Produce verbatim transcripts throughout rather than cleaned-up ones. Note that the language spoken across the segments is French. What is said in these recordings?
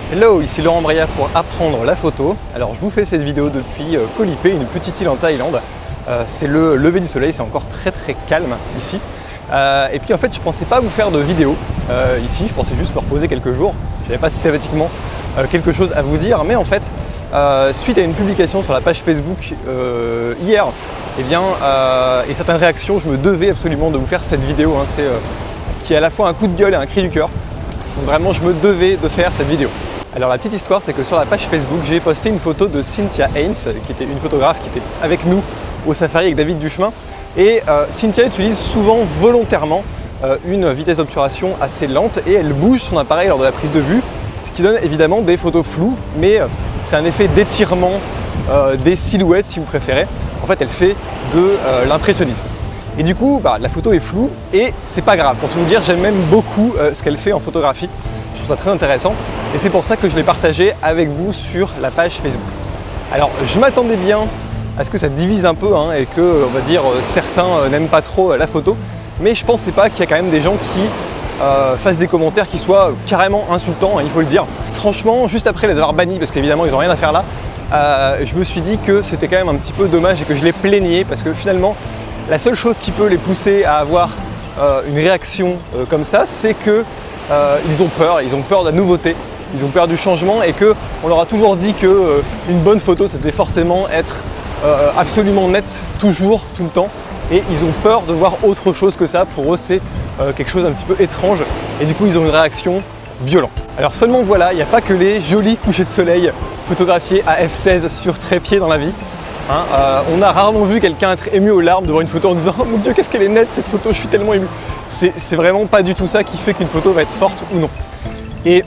Hello, ici Laurent Breillat pour apprendre la photo. Alors je vous fais cette vidéo depuis Koh Lipe, une petite île en Thaïlande. Euh, c'est le lever du soleil, c'est encore très très calme ici. Euh, et puis en fait je pensais pas vous faire de vidéo euh, ici, je pensais juste me reposer quelques jours. Je n'avais pas systématiquement euh, quelque chose à vous dire, mais en fait euh, suite à une publication sur la page Facebook euh, hier, eh bien, euh, et certaines réactions, je me devais absolument de vous faire cette vidéo, hein, c'est, euh, qui est à la fois un coup de gueule et un cri du cœur. Donc vraiment je me devais de faire cette vidéo. Alors la petite histoire, c'est que sur la page Facebook, j'ai posté une photo de Cynthia Haynes, qui était une photographe qui était avec nous au safari avec David Duchemin. Et euh, Cynthia utilise souvent volontairement euh, une vitesse d'obturation assez lente et elle bouge son appareil lors de la prise de vue, ce qui donne évidemment des photos floues, mais euh, c'est un effet d'étirement euh, des silhouettes si vous préférez. En fait, elle fait de euh, l'impressionnisme. Et du coup, bah, la photo est floue et c'est pas grave. Pour tout vous dire, j'aime même beaucoup euh, ce qu'elle fait en photographie. Je trouve ça très intéressant et c'est pour ça que je l'ai partagé avec vous sur la page Facebook. Alors, je m'attendais bien à ce que ça divise un peu hein, et que, on va dire, certains euh, n'aiment pas trop euh, la photo, mais je pensais pas qu'il y a quand même des gens qui euh, fassent des commentaires qui soient carrément insultants, hein, il faut le dire. Franchement, juste après les avoir bannis, parce qu'évidemment ils n'ont rien à faire là, euh, je me suis dit que c'était quand même un petit peu dommage et que je les plaignais parce que finalement, la seule chose qui peut les pousser à avoir euh, une réaction euh, comme ça, c'est que euh, ils ont peur, ils ont peur de la nouveauté, ils ont peur du changement et qu'on leur a toujours dit qu'une euh, bonne photo, ça devait forcément être euh, absolument nette, toujours, tout le temps. Et ils ont peur de voir autre chose que ça. Pour eux, c'est euh, quelque chose d'un petit peu étrange. Et du coup, ils ont une réaction violente. Alors seulement voilà, il n'y a pas que les jolis couchers de soleil photographiés à F seize sur trépied dans la vie. Hein, euh, on a rarement vu quelqu'un être ému aux larmes devant une photo en disant « Oh mon Dieu, qu'est-ce qu'elle est nette cette photo, je suis tellement ému ». C'est vraiment pas du tout ça qui fait qu'une photo va être forte ou non. Et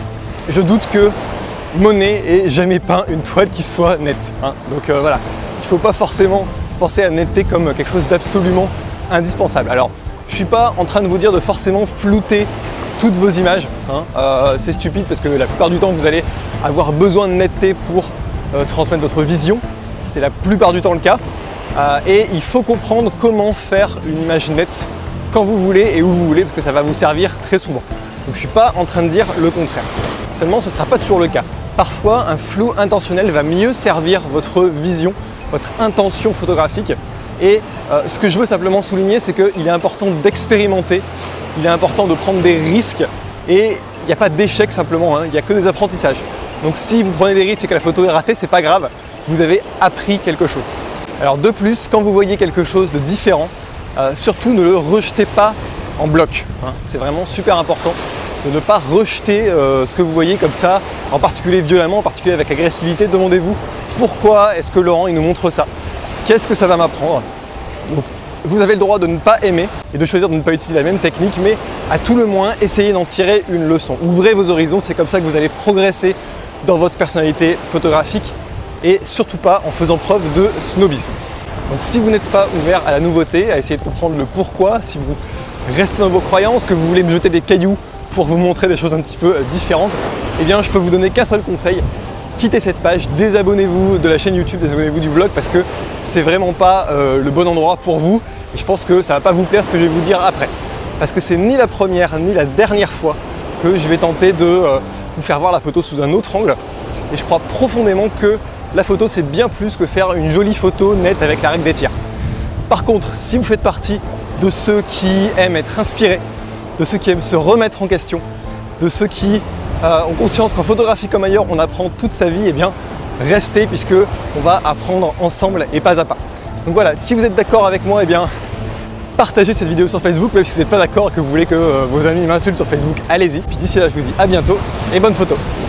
je doute que Monet ait jamais peint une toile qui soit nette. Hein. Donc euh, voilà, il ne faut pas forcément penser à la netteté comme quelque chose d'absolument indispensable. Alors, je ne suis pas en train de vous dire de forcément flouter toutes vos images. Hein. Euh, c'est stupide parce que la plupart du temps, vous allez avoir besoin de netteté pour euh, transmettre votre vision. C'est la plupart du temps le cas. Euh, et il faut comprendre comment faire une image nette quand vous voulez et où vous voulez, parce que ça va vous servir très souvent. Donc je ne suis pas en train de dire le contraire. Seulement, ce ne sera pas toujours le cas. Parfois, un flou intentionnel va mieux servir votre vision, votre intention photographique. Et euh, ce que je veux simplement souligner, c'est qu'il est important d'expérimenter, il est important de prendre des risques et il n'y a pas d'échec simplement, hein, il n'y a que des apprentissages. Donc si vous prenez des risques et que la photo est ratée, c'est pas grave, vous avez appris quelque chose. Alors de plus, quand vous voyez quelque chose de différent, euh, surtout ne le rejetez pas en bloc. Hein. C'est vraiment super important de ne pas rejeter euh, ce que vous voyez comme ça, en particulier violemment, en particulier avec agressivité. Demandez-vous pourquoi est-ce que Laurent il nous montre ça? Qu'est-ce que ça va m'apprendre? Vous avez le droit de ne pas aimer et de choisir de ne pas utiliser la même technique, mais à tout le moins, essayez d'en tirer une leçon. Ouvrez vos horizons, c'est comme ça que vous allez progresser dans votre personnalité photographique et surtout pas en faisant preuve de snobisme. Donc si vous n'êtes pas ouvert à la nouveauté, à essayer de comprendre le pourquoi, si vous restez dans vos croyances, que vous voulez me jeter des cailloux pour vous montrer des choses un petit peu différentes, eh bien je peux vous donner qu'un seul conseil. Quittez cette page, désabonnez-vous de la chaîne YouTube, désabonnez-vous du vlog parce que c'est vraiment pas euh, le bon endroit pour vous et je pense que ça va pas vous plaire ce que je vais vous dire après. Parce que c'est ni la première ni la dernière fois que je vais tenter de euh, vous faire voir la photo sous un autre angle et je crois profondément que la photo c'est bien plus que faire une jolie photo nette avec la règle des tiers. Par contre, si vous faites partie de ceux qui aiment être inspirés, de ceux qui aiment se remettre en question, de ceux qui euh, ont conscience qu'en photographie comme ailleurs, on apprend toute sa vie, et eh bien restez puisque on va apprendre ensemble et pas à pas. Donc voilà, si vous êtes d'accord avec moi, eh bien partagez cette vidéo sur Facebook, même si vous n'êtes pas d'accord et que vous voulez que euh, vos amis m'insultent sur Facebook, allez-y. Puis d'ici là, je vous dis à bientôt et bonne photo.